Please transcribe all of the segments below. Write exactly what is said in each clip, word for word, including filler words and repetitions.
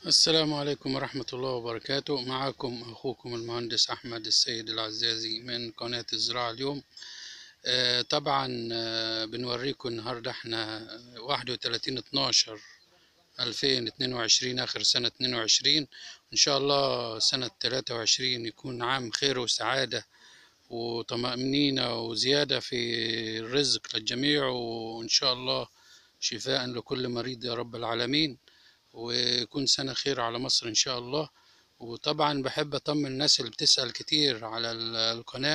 السلام عليكم ورحمة الله وبركاته. معكم أخوكم المهندس أحمد السيد العزازي من قناة الزراعة اليوم. آه، طبعا آه، بنوريكم النهاردة احنا واحد وتلاتين اتناشر ألفين اتنين وعشرين، آخر سنة اتنين وعشرين. إن شاء الله سنة تلاتة وعشرين يكون عام خير وسعادة وطمأنينة وزيادة في الرزق للجميع، وإن شاء الله شفاء لكل مريض يا رب العالمين، ويكون سنة خير على مصر إن شاء الله. وطبعا بحب أطمن الناس اللي بتسأل كتير على ال- القناة.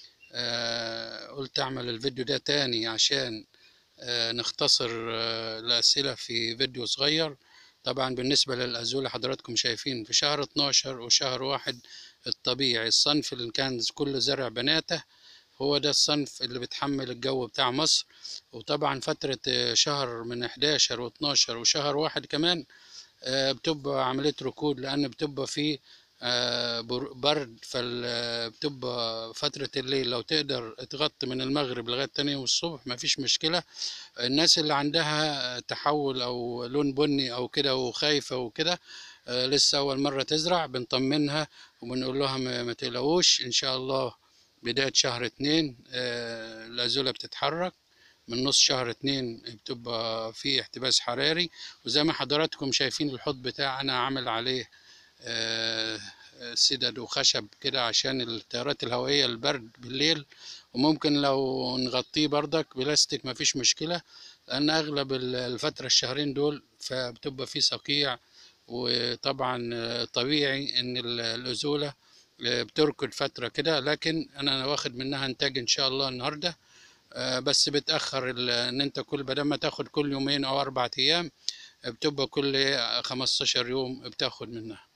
آه، قلت أعمل الفيديو ده تاني عشان آه، نختصر آه، الأسئلة في فيديو صغير. طبعا بالنسبة للأزولة حضراتكم شايفين في شهر اتناشر وشهر واحد الطبيعي الصنف اللي كان كل زرع بناته هو ده الصنف اللي بيتحمل الجو بتاع مصر. وطبعا فترة آه، شهر من حداشر واتناشر وشهر واحد كمان آه، بتبقى عملية ركود، لأن بتبقى فيه آه، بر- برد، فبتبقى فترة الليل لو تقدر تغطي من المغرب لغاية تاني يوم الصبح مفيش مشكلة. الناس اللي عندها تحول أو لون بني أو كده وخايفة وكده، آه، لسه أول مرة تزرع، بنطمنها وبنقول لها ما ما تقلقوش إن شاء الله. بداية شهر اتنين آه، الأزولة بتتحرك، من نص شهر اتنين بتبقى في احتباس حراري. وزي ما حضراتكم شايفين الحوض بتاعي أنا عامل عليه آه، سدد وخشب كده عشان التيارات الهوائية البرد بالليل. وممكن لو نغطيه بردك بلاستيك مفيش مشكلة، لأن أغلب الفترة الشهرين دول فبتبقى فيه صقيع. وطبعا آه، طبيعي إن ال- الأزولة آه، بتركض فترة كده، لكن أنا واخد منها إنتاج إن شاء الله النهاردة. آه، بس بتأخر ال- إن أنت كل بدل ما تاخد كل يومين أو أربع أيام، بتبقى كل خمستاشر يوم بتاخد منها.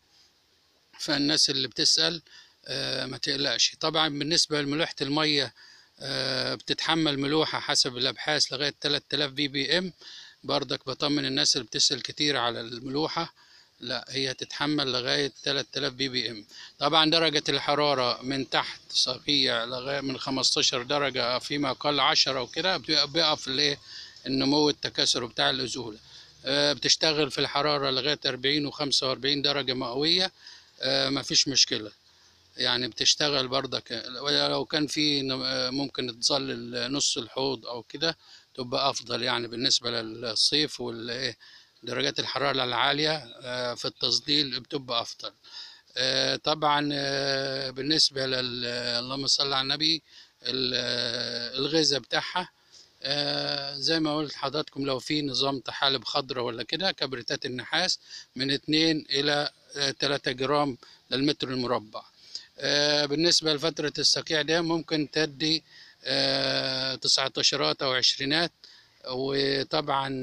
فالناس اللي بتسأل آه، ما تقلقش. طبعا بالنسبة لملوحة المية آه، بتتحمل ملوحة حسب الأبحاث لغاية تلات آلاف بي بي إم. برضك بطمن الناس اللي بتسأل كتير على الملوحة، لا هي تتحمل لغاية تلات آلاف بي بي إم. طبعا درجة الحرارة من تحت صقيع لغاية من خمستاشر درجة فيما قل عشرة وكده بيقف الايه النمو التكاثر بتاع الأذول. آه، بتشتغل في الحرارة لغاية أربعين وخمسة وأربعين درجة مئوية، آه، مفيش مشكلة. يعني بتشتغل برضك، لو كان في ن- ممكن تظلل نص الحوض أو كده تبقى أفضل، يعني بالنسبة للصيف والإيه درجات الحرارة العالية آه، في التظليل بتبقى أفضل. آه، طبعا آه، بالنسبة لل اللهم صل على النبي، ال- آه، الغذاء بتاعها آه، زي ما قلت لحضراتكم، لو في نظام طحالب خضراء ولا كده كبريتات النحاس من اتنين إلى آه، تلاتة جرام للمتر المربع. آه، بالنسبة لفترة الصقيع ده ممكن تدي آه، تسعتاشرات أو عشرينات. وطبعا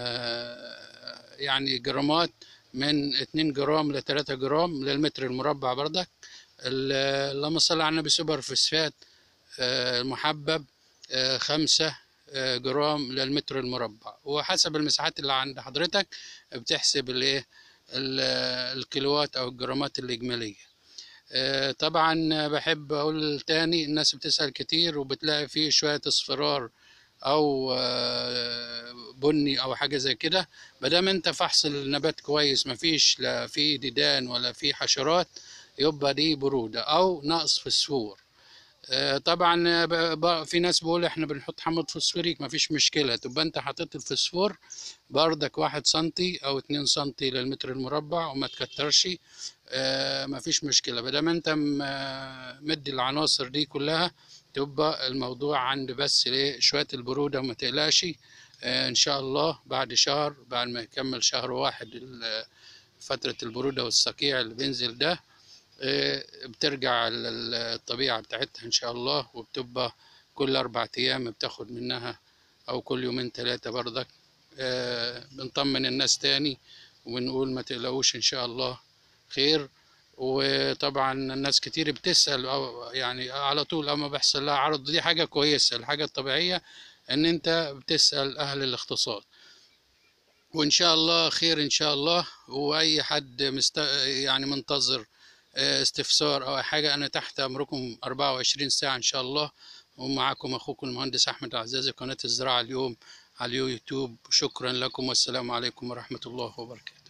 آه، يعني جرامات من اتنين جرام ل تلاتة جرام للمتر المربع برضك. ال- اللهم صل على النبي سوبر فوسفات آه، المحبب آه، خمسة آه، جرام للمتر المربع، وحسب المساحات اللي عند حضرتك بتحسب الايه ال- الكيلوات او الجرامات الإجمالية. آه، طبعا بحب اقول تاني، الناس بتسأل كتير وبتلاقي فيه شوية اصفرار او آه، بني او حاجة زي كده. مادام انت فحص النبات كويس مفيش لا فيه ديدان ولا فيه حشرات، يبقى دي برودة او نقص فسفور. آه، طبعا ب- ب- في ناس بيقول احنا بنحط حمض فوسفوريك، مفيش مشكلة. تبقى انت حطيت الفوسفور بردك واحد سنتي او اتنين سنتي للمتر المربع وما تكترش. آه، مفيش مشكلة بدل انت م- آه، مدي العناصر دي كلها. تبقى الموضوع عند بس ليه شوية البرودة وما تقلقش. آه، ان شاء الله بعد شهر، بعد ما يكمل شهر واحد ال- فترة البرودة والصقيع اللي بينزل ده، آه، بترجع للطبيعة بتاعتها إن شاء الله. وبتبقى كل أربع أيام بتاخد منها، أو كل يومين ثلاثة برضك. آه، بنطمن الناس تاني ونقول ما تقلقوش إن شاء الله خير. وطبعا الناس كتير بتسأل أو يعني على طول أما بيحصل لها عرض، دي حاجة كويسة. الحاجة الطبيعية إن أنت بتسأل أهل الاختصاص، وإن شاء الله خير إن شاء الله. وأي حد مست... يعني منتظر آه، استفسار أو أي حاجة، أنا تحت أمركم أربعة وعشرين ساعة إن شاء الله. ومعكم أخوكم المهندس أحمد العزازي، قناة الزراعة اليوم على اليوتيوب. شكرا لكم والسلام عليكم ورحمة الله وبركاته.